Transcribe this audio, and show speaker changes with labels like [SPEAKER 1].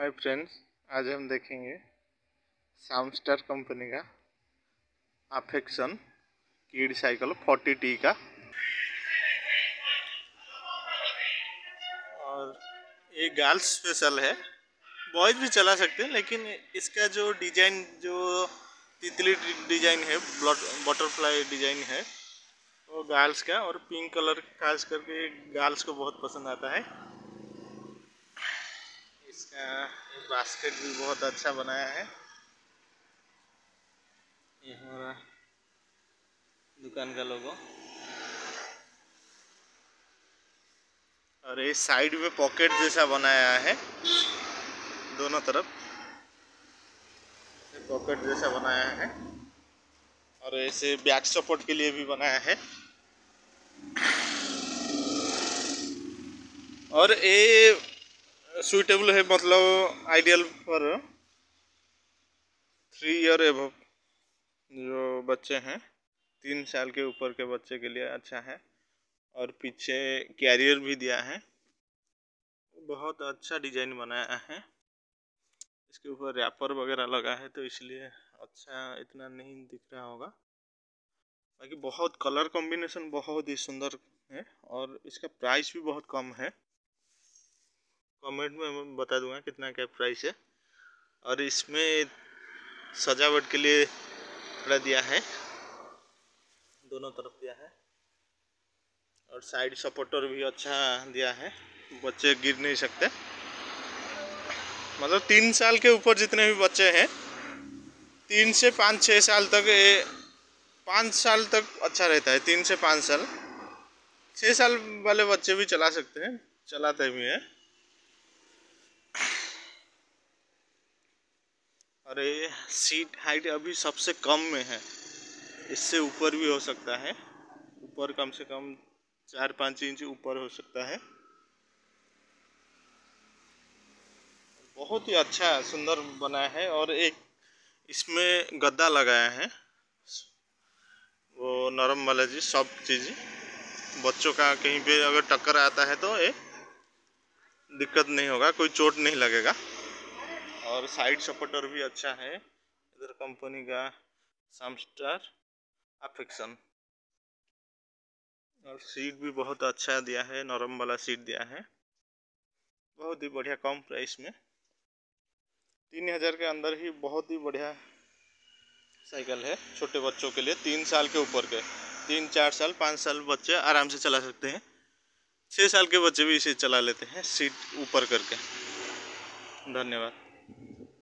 [SPEAKER 1] Hi friends, आज हम देखेंगे सामस्टार कंपनी का अफेक्शन किड साइकिल 40T का। और ये गर्ल्स स्पेशल है, बॉयज भी चला सकते हैं, लेकिन इसका जो डिजाइन, जो तितली डिजाइन है, बटरफ्लाई डिजाइन है, वो गर्ल्स का, और पिंक कलर खास करके गर्ल्स को बहुत पसंद आता है। इसका बास्केट भी बहुत अच्छा बनाया है। ये हमारा दुकान का लोगो, और ये साइड में पॉकेट जैसा बनाया है, दोनों तरफ पॉकेट जैसा बनाया है, और ऐसे बैक सपोर्ट के लिए भी बनाया है। और ये सुइटेबल है, मतलब आइडियल फॉर 3 ईयर एबव जो बच्चे हैं, 3 साल के ऊपर के बच्चे के लिए अच्छा है। और पीछे कैरियर भी दिया है, बहुत अच्छा डिजाइन बनाया है। इसके ऊपर रैपर वगैरह लगा है, तो इसलिए अच्छा इतना नहीं दिख रहा होगा। बाकी बहुत कलर कॉम्बिनेशन बहुत ही सुंदर है, और इसका प्राइस भी बहुत कम है। कमेंट में मैं बता दूंगा कितना क्या प्राइस है। और इसमें सजावट के लिए थोड़ा दिया है, दोनों तरफ दिया है, और साइड सपोर्टर भी अच्छा दिया है, बच्चे गिर नहीं सकते। मतलब 3 साल के ऊपर जितने भी बच्चे हैं, 3 से 5-6 साल तक, 5 साल तक अच्छा रहता है। 3 से 5 साल, 6 साल वाले बच्चे भी चला सकते हैं, चलाते भी हैं। और ये सीट हाइट अभी सबसे कम में है, इससे ऊपर भी हो सकता है, ऊपर कम से कम 4-5 इंच ऊपर हो सकता है। बहुत ही अच्छा सुंदर बना है। और एक इसमें गद्दा लगाया है, वो नरम वाला चीज, सॉफ्ट चीज, बच्चों का कहीं पे अगर टक्कर आता है तो ये दिक्कत नहीं होगा, कोई चोट नहीं लगेगा। और साइड सपोर्टर भी अच्छा है, इधर कंपनी का सामस्टार अफेक्शन। और सीट भी बहुत अच्छा दिया है, नरम वाला सीट दिया है, बहुत ही बढ़िया, कम प्राइस में 3000 के अंदर ही बहुत ही बढ़िया साइकिल है। छोटे बच्चों के लिए, 3 साल के ऊपर के, 3-4 साल 5 साल बच्चे आराम से चला सकते हैं। 6 साल के बच्चे भी इसे चला लेते हैं सीट ऊपर करके। धन्यवाद।